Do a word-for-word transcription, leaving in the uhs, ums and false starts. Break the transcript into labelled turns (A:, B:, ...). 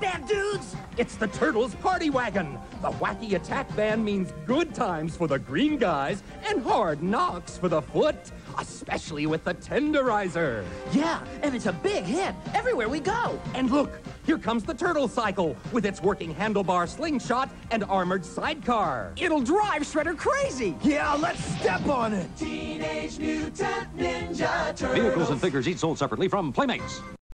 A: there, dudes?
B: It's the Turtles Party Wagon. The wacky attack van means good times for the green guys and hard knocks for the foot, especially with the tenderizer.
A: Yeah, and it's a big hit everywhere we go.
B: And look, here comes the Turtle Cycle with its working handlebar slingshot and armored sidecar.
A: It'll drive Shredder crazy.
C: Yeah, let's step on it.
D: Teenage Mutant Ninja Turtles.
E: Vehicles and figures each sold separately from Playmates.